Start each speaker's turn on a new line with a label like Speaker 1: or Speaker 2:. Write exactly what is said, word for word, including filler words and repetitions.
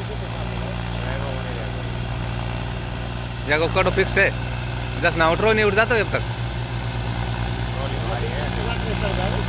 Speaker 1: जगह कटो फिक्स है दस ना उठ रो नहीं उठ जाता जब तक